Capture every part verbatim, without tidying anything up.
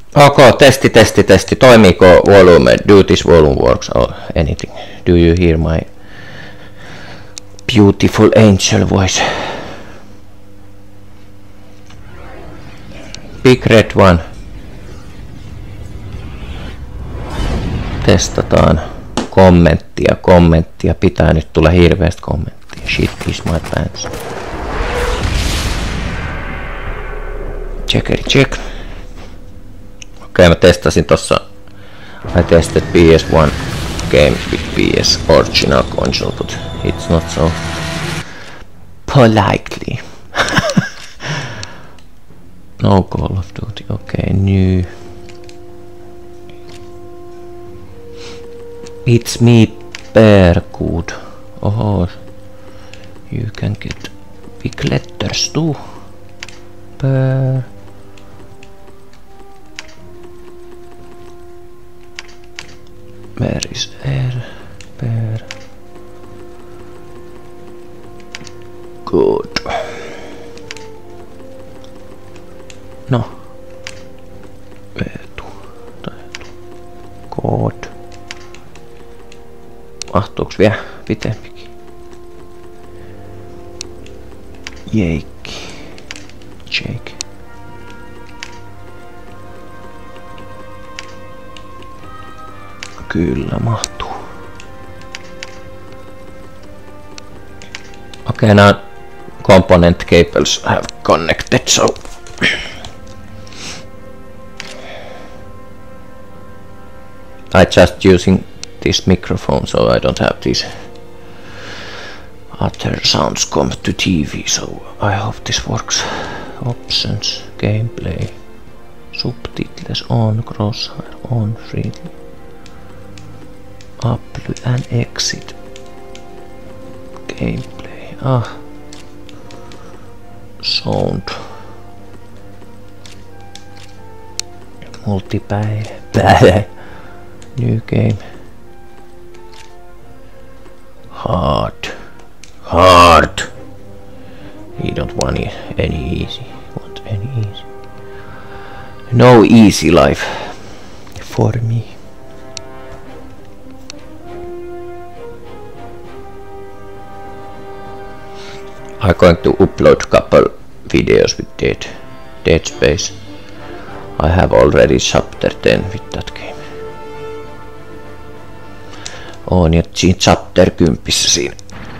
Ok, testi, testi, testi. Toimiiko volume? Do this volume works or anything? Do you hear my beautiful angel voice? Big red one. Testataan. Kommenttia, kommenttia. Pitää nyt tulla hirveästi kommenttia. Shit is my pants. Checkeri check. Okei, okay, mä testasin tossa. I tested P S one game with P S original console, but it's not so politely. No Call of Duty. Okay, new. It's me, Bearcoot. Oh, you can get big letters too. Bear. Where is L? Bear. Good. No. Etu. Code. Mahtuuks vielä pitempikin? Jeikki. Jeikki. Kyllä mahtuu. Okay, now component cables have connected, so I just using this microphone, so I don't have these other sounds come to T V, so I hope this works. Options, gameplay, subtitles on, crosshair on, freely. Apply and exit. Gameplay. Ah. Sound. Multiplayer. New game. Hard. Hard. We don't want any easy. Want any easy. No easy life for me. I'm going to upload couple videos with Dead, Dead Space. I have already chapter ten with that game. On ja siinä chapter kymmenen siinä.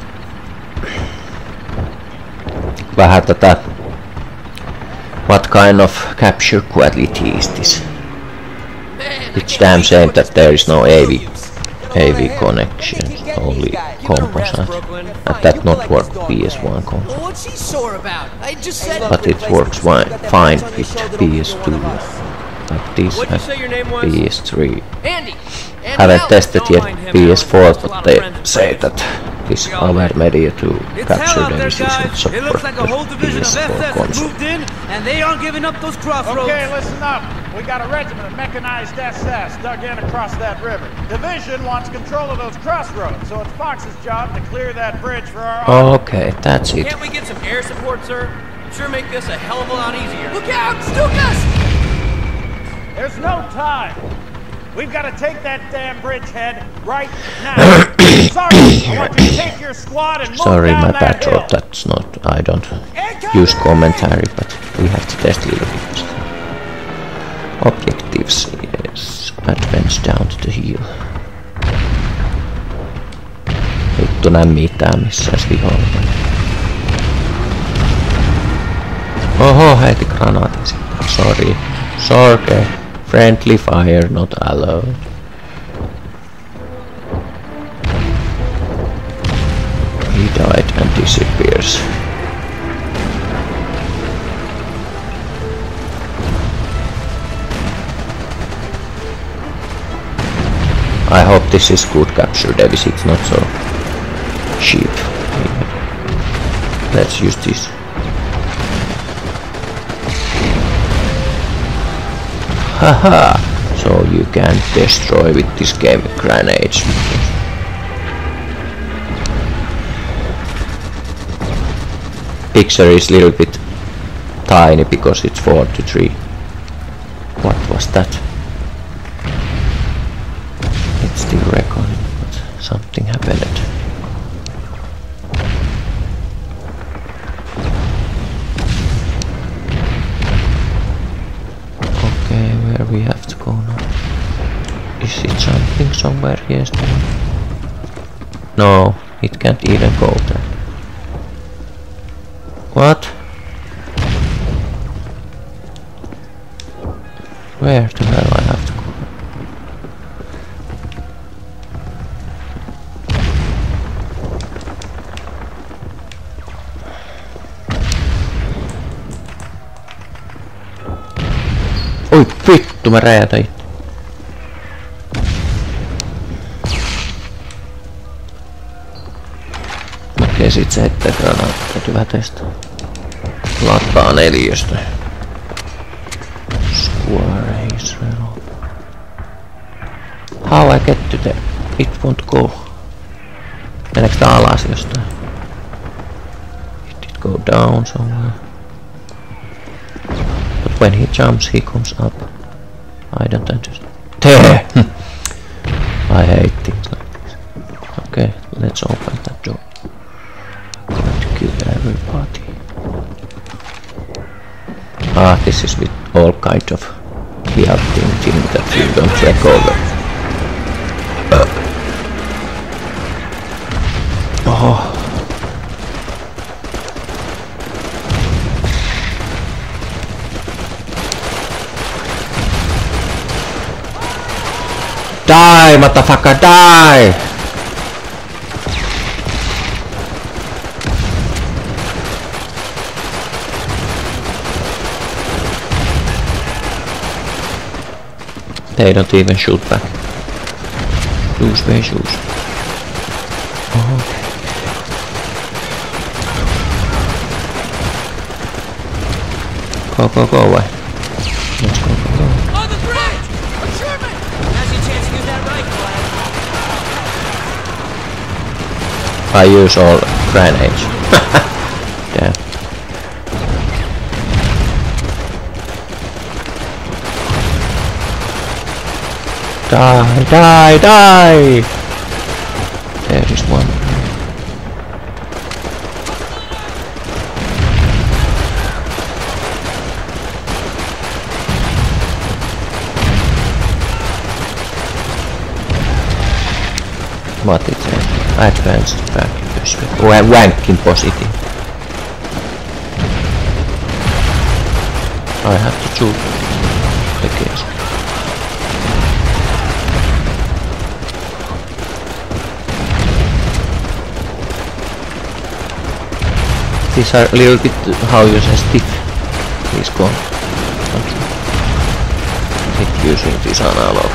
Vähän tätä. What kind of capture quality is this? It's damn shame that there is no A V. A V connection, only composite, and that not work P S one console. But it works fine with P S two, like this and P S three. Haven't tested yet P S four, but they say that this AVerMedia to capture them is not support the P S four console. And they aren't giving up those crossroads. Okay, listen up. We got a regiment of mechanized S S dug in across that river. Division wants control of those crossroads, so it's Fox's job to clear that bridge for our army. Okay, that's it. Can't we get some air support, sir? I'm sure make this a hell of a lot easier. Look out, Stukas! There's no time. We've got to take that damn bridgehead right now. Sorry, I want you to take your squad and move Sorry, down my that bad hill. throat. That's not. I don't use commentary, but we have to test a little bit. Objectives, yes. Advance down to the hill. Vittu näe mitään missään viholla. Oho, heiti granaatin sitten. Sorry. Sorry. Friendly fire, not allowed. He died and disappears. I hope this is good capture, Davis. It's not so cheap. Let's use this. Haha! So you can destroy with this game grenades. Picture is a little bit tiny because it's four to three. What was was that? It's still recording, but something happened. Okay, where we have to go now? Is it jumping somewhere? Yes. No, it can't even go there. What? Where the hell I have to go? Oi vittu, mä räjätän itse. Okei, sit se heittää granaatti. Täytyy vähän testaa. Lataa neliöstä. Square Israel. How I get to there? It won't go. Meneekö tää alas jostain? It did go down somewhere. But when he jumps he comes up. I don't understand. There! I hate things like this. Okay, let's open that door. I'm going to kill everybody. Ah, this is with all kind of healthy thing that you don't recover. Uh. Oh. Die, motherfucker, die! They don't even shoot back. Shoes, way shoes. Oh. Go, go, go away. Let's go, go, go. On the bridge! A German! Now's your chance to use that rifle, lad. I use all grenades. Damn. Die, die, die! There is one. What is it? Advanced back this way. Wanking positive. I have to shoot the case. These are a little bit how you say stiff. Please go on. Okay. Keep using this analog.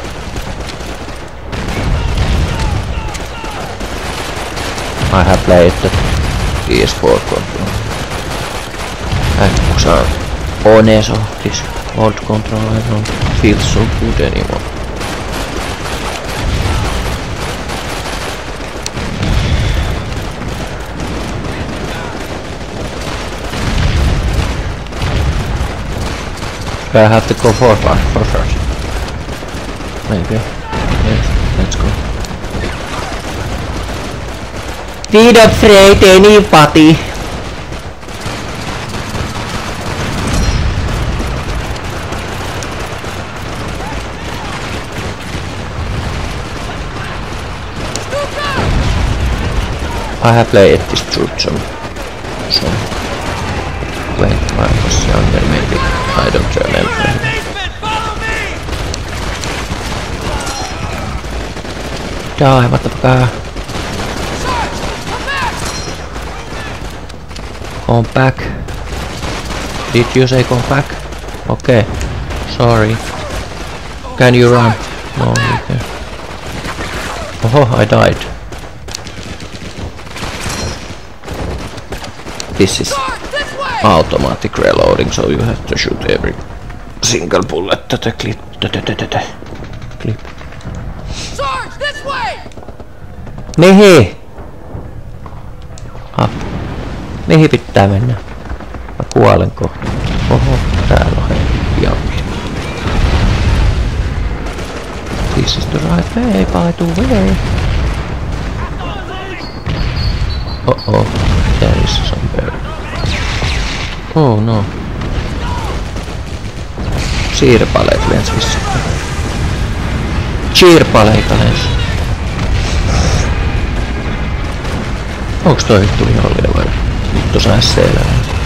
I have played the P S four controller. Xbox are honest of this old controller don't feel so good anymore. I have to go forward for first. Maybe. Yes, let's go. We don't afraid anybody. I have played this truth song. So when I was younger, maybe I don't remember. Die, what the fuck? Come back. Did you say come back? Okay. Sorry. Can you run? No, you can. Oh, I died. This is automatic reloading, so you have to shoot every single bullet that a clip. Clip. Sarge, this way! Mihin? Up. Mihin pitää mennä? Mä kuolen kohta. Oho, täällä on hei. This is the right way, by the way. Uh oh, there is somewhere. Oh no. Siirpaleet lens vissiin. Siirpaleita lens. Onks toi vittu vihollinen vai? Vittu saa selvä.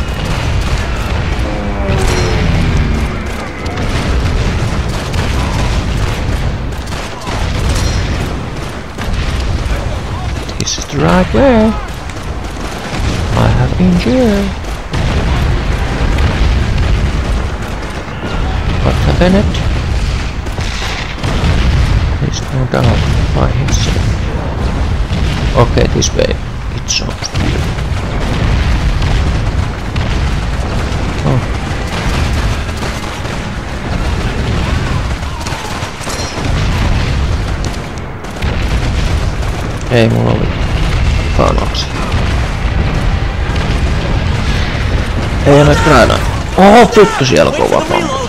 This is the right way. I have been here. What happened? There's no doubt I hit so. Okay, this way. It sounds weird. Oh. Ei mulla oli panoksi. Ei ole granaa. Oho, vittu siellä on kova pommi.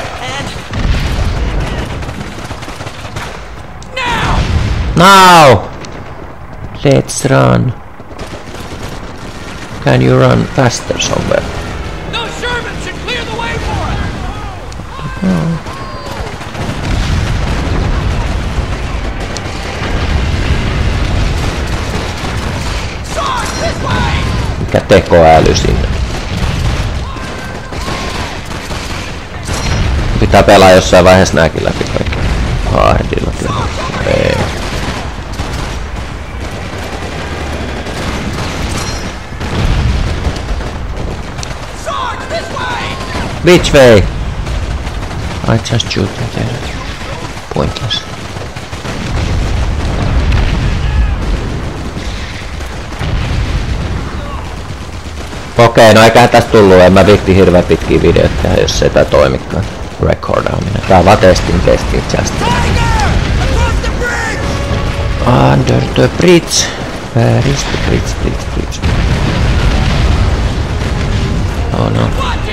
Now! Let's run. Can you run faster somewhere? Those Sherman should clear the way for us. No. Sarge, this way! Mikä tekoäly sinne? Pitää pelaa jossain vaiheessa nääkin läpi kaikki. Hardilla läpi. Ei. Which way? I just shoot them there. Pointless. Okei, no eiköhän tästä tullu. En mä viitti hirveän pitkiä videoita tehdä, jos ei tää toimikaan. Recordaaminen. Tää on vaan testin testin just. Under the bridge. Where is the bridge, bridge, bridge? Oh no.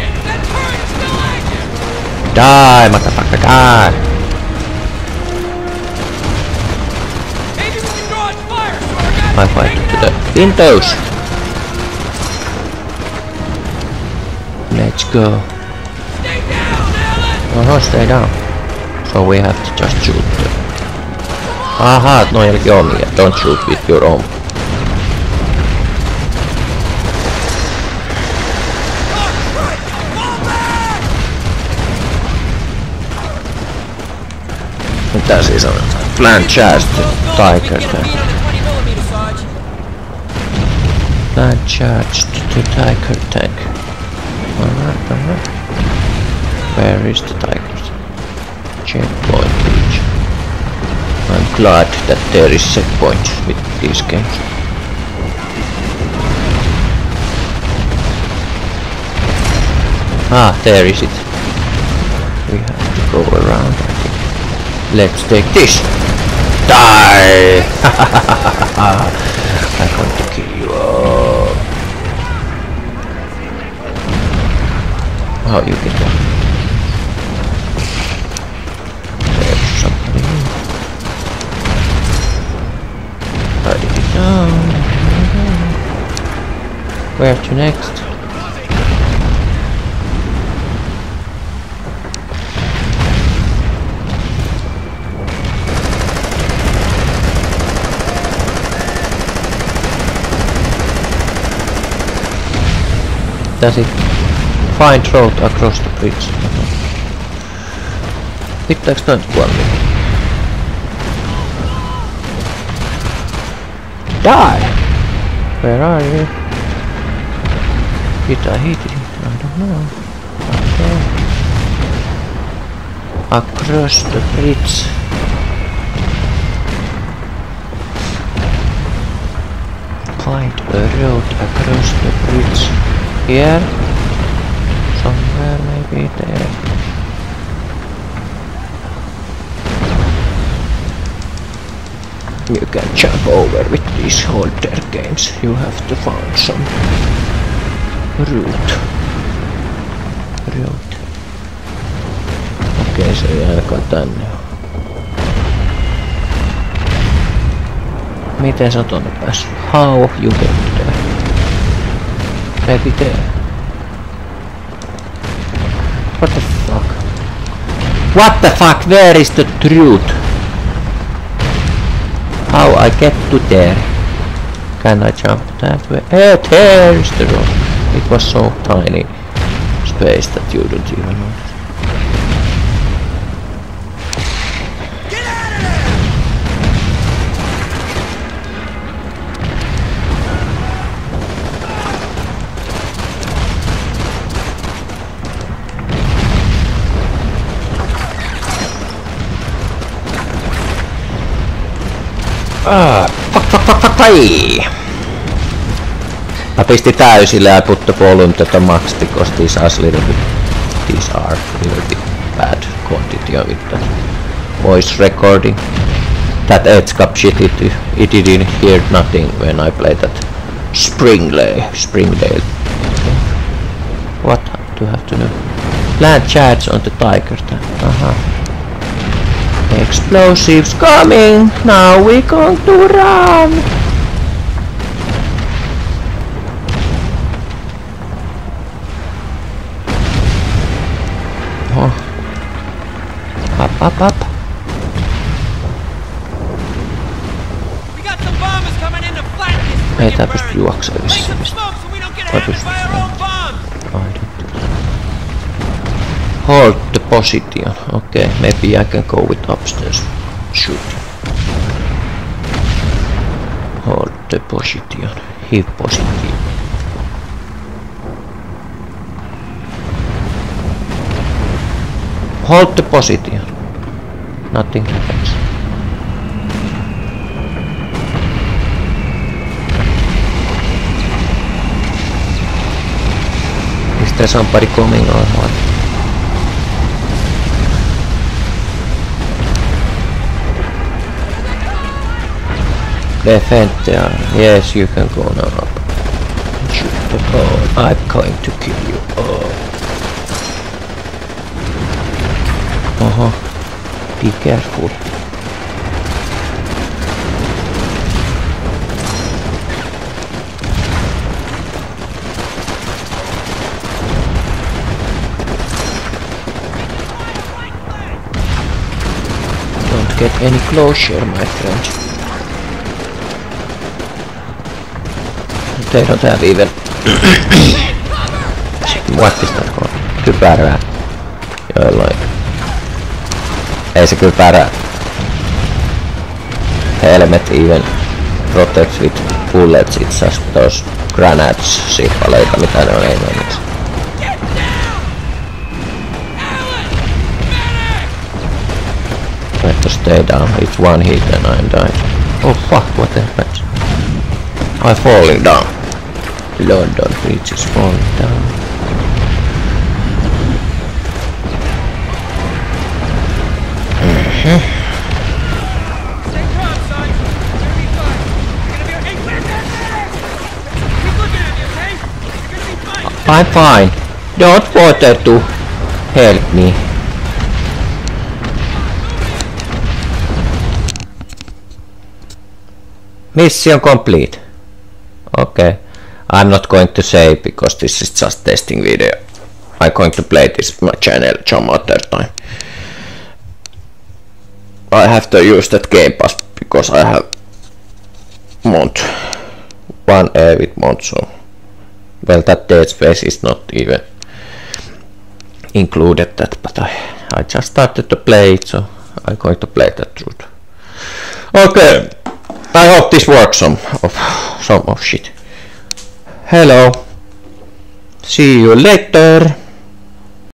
Die, motherfucker, die! I fight to the windows! Let's go! Uh-huh, stay down. So we have to just shoot them. Aha, noillakin omia. Don't shoot with your own. Mitä siis on? Plant charge to tiger tank. Plant charge to tiger tank. Alright, alright. Where is the tiger? Checkpoint reach. I'm glad that there is checkpoints with these games. Ah, there is it. We have to go around. Let's take this! Die! I'm going to kill you all. Oh, you can go. There's somebody. How did it go? Where to next? Does it find road across the bridge? Pitääks noita kuolla? Die! Where are you? Did I hit it? I don't know. Okay. Across the bridge. Find a road across the bridge. Here? Somewhere maybe there. You can jump over with these holder games. You have to find some route. Route. Okei, se ei ainakaan tänne. Miten sä oot tonne päässyt? How you get there? Maybe there. What the fuck? What the fuck? Where is the truth? How I get to there? Can I jump that way? Eh, there is the road. It was so tiny space that you don't even notice. Ah, fuck, fuck, fuck, fuck, fuck. I pisti täysille I put the volume to the max because these are little bit, these are little bit bad quantity of it, that voice recording. That edge-cap shit, it, it didn't hear nothing when I played that Springdale. Springdale. What do I have to do? Plant charge on the tiger tank. Uh-huh. Explosives coming! Now we're going to run! Oh. Up, up, up. We got some bombers coming in to flatten this. Ei tää pysty juoksemaan vissiin. Hold the position. Okay, maybe I can go with upstairs. Shoot. Hold the position. Hip position. Hold the position. Nothing happens. Is there somebody coming or what? Defend there. Yes, you can go now up. Shoot the ball. I'm going to kill you. Oh. Uh-huh. Be careful. Don't get any closer, my friend. They don't have even what is that called? Kypärää. Joillain. Ei se kypärä. Helmet even protects with bullets. It's just those grenades, sirpaleita, mitä ne on, ei ole mitään. I have to stay down. It's one hit and I'm died. Oh fuck, what happened? I'm falling down. London Bridge is falling down. Mm-hmm. Stay calm, son. You're gonna be fine. You're gonna be okay. Where's that medic? Keep looking at me, okay? You're gonna be fine. I'm fine. Don't bother to help me. Mission complete. Okay. I'm not going to say because this is just testing video. I'm going to play this on my channel some other time. I have to use that Game Pass because I have month. One A with month, so well, that Dead Space is not even included that, but I, I just started to play it, so I'm going to play that through. Okay. I hope this works some of some of shit. Hello. See you later.